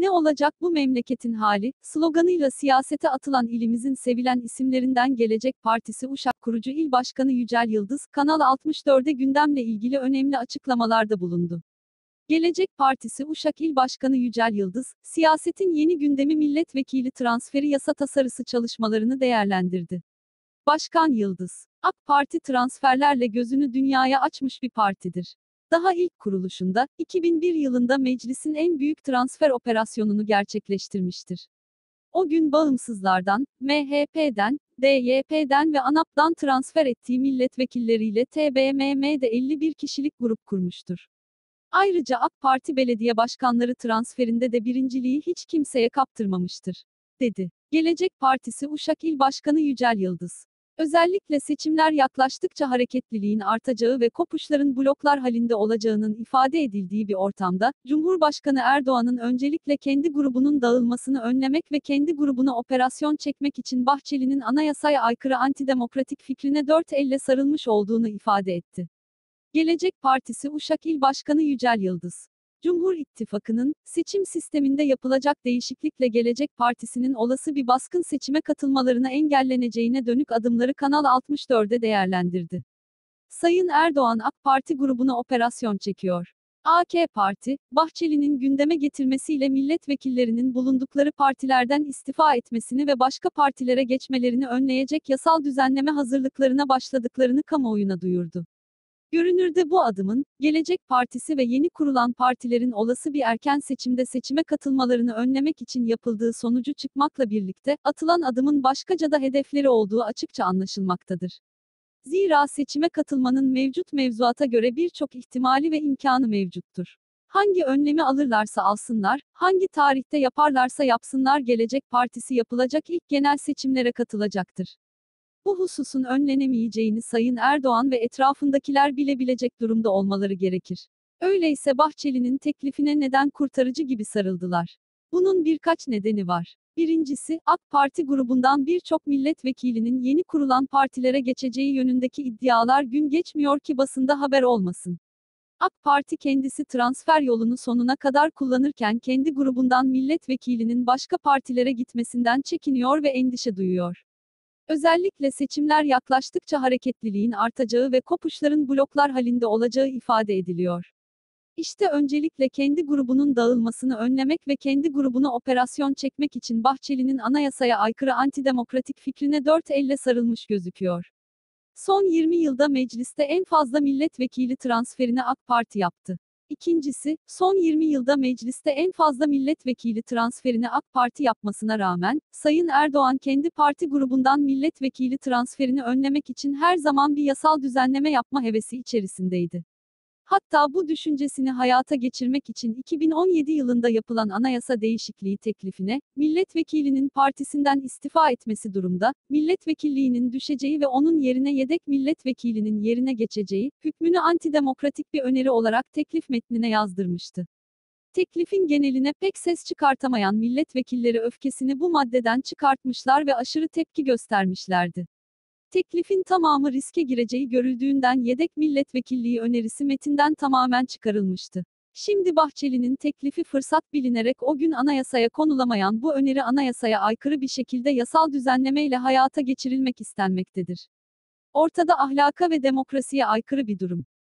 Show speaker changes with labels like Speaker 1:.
Speaker 1: "Ne olacak bu memleketin hali" sloganıyla siyasete atılan ilimizin sevilen isimlerinden Gelecek Partisi Uşak Kurucu İl Başkanı Yücel Yıldız, Kanal 64'e gündemle ilgili önemli açıklamalarda bulundu. Gelecek Partisi Uşak İl Başkanı Yücel Yıldız, siyasetin yeni gündemi milletvekili transferi yasa tasarısı çalışmalarını değerlendirdi. Başkan Yıldız, AK Parti transferlerle gözünü dünyaya açmış bir partidir. Daha ilk kuruluşunda, 2001 yılında meclisin en büyük transfer operasyonunu gerçekleştirmiştir. O gün bağımsızlardan, MHP'den, DYP'den ve ANAP'dan transfer ettiği milletvekilleriyle TBMM'de 51 kişilik grup kurmuştur. Ayrıca AK Parti belediye başkanları transferinde de birinciliği hiç kimseye kaptırmamıştır, dedi. Gelecek Partisi Uşak İl Başkanı Yücel Yıldız. Özellikle seçimler yaklaştıkça hareketliliğin artacağı ve kopuşların bloklar halinde olacağının ifade edildiği bir ortamda, Cumhurbaşkanı Erdoğan'ın öncelikle kendi grubunun dağılmasını önlemek ve kendi grubuna operasyon çekmek için Bahçeli'nin anayasaya aykırı antidemokratik fikrine dört elle sarılmış olduğunu ifade etti. Gelecek Partisi Uşak İl Başkanı Yücel Yıldız. Cumhur İttifakı'nın, seçim sisteminde yapılacak değişiklikle Gelecek Partisi'nin olası bir baskın seçime katılmalarına engelleneceğine dönük adımları Kanal 64'de değerlendirdi. Sayın Erdoğan AK Parti grubuna operasyon çekiyor. AK Parti, Bahçeli'nin gündeme getirmesiyle milletvekillerinin bulundukları partilerden istifa etmesini ve başka partilere geçmelerini önleyecek yasal düzenleme hazırlıklarına başladıklarını kamuoyuna duyurdu. Görünürde bu adımın, Gelecek Partisi ve yeni kurulan partilerin olası bir erken seçimde seçime katılmalarını önlemek için yapıldığı sonucu çıkmakla birlikte, atılan adımın başkaca da hedefleri olduğu açıkça anlaşılmaktadır. Zira seçime katılmanın mevcut mevzuata göre birçok ihtimali ve imkanı mevcuttur. Hangi önlemi alırlarsa alsınlar, hangi tarihte yaparlarsa yapsınlar Gelecek Partisi yapılacak ilk genel seçimlere katılacaktır. Bu hususun önlenemeyeceğini Sayın Erdoğan ve etrafındakiler bilebilecek durumda olmaları gerekir. Öyleyse Bahçeli'nin teklifine neden kurtarıcı gibi sarıldılar? Bunun birkaç nedeni var. Birincisi, AK Parti grubundan birçok milletvekilinin yeni kurulan partilere geçeceği yönündeki iddialar gün geçmiyor ki basında haber olmasın. AK Parti kendisi transfer yolunu sonuna kadar kullanırken kendi grubundan milletvekilinin başka partilere gitmesinden çekiniyor ve endişe duyuyor. Özellikle seçimler yaklaştıkça hareketliliğin artacağı ve kopuşların bloklar halinde olacağı ifade ediliyor. İşte öncelikle kendi grubunun dağılmasını önlemek ve kendi grubuna operasyon çekmek için Bahçeli'nin anayasaya aykırı antidemokratik fikrine dört elle sarılmış gözüküyor. Son 20 yılda mecliste en fazla milletvekili transferini AK Parti yaptı. İkincisi, son 20 yılda mecliste en fazla milletvekili transferini AK Parti yapmasına rağmen, Sayın Erdoğan kendi parti grubundan milletvekili transferini önlemek için her zaman bir yasal düzenleme yapma hevesi içerisindeydi. Hatta bu düşüncesini hayata geçirmek için 2017 yılında yapılan anayasa değişikliği teklifine, milletvekilinin partisinden istifa etmesi durumda, milletvekilliğinin düşeceği ve onun yerine yedek milletvekilinin yerine geçeceği, hükmünü antidemokratik bir öneri olarak teklif metnine yazdırmıştı. Teklifin geneline pek ses çıkartamayan milletvekilleri öfkesini bu maddeden çıkartmışlar ve aşırı tepki göstermişlerdi. Teklifin tamamı riske gireceği görüldüğünden yedek milletvekilliği önerisi metinden tamamen çıkarılmıştı. Şimdi Bahçeli'nin teklifi fırsat bilinerek o gün anayasaya konulamayan bu öneri anayasaya aykırı bir şekilde yasal düzenlemeyle hayata geçirilmek istenmektedir. Ortada ahlaka ve demokrasiye aykırı bir durum.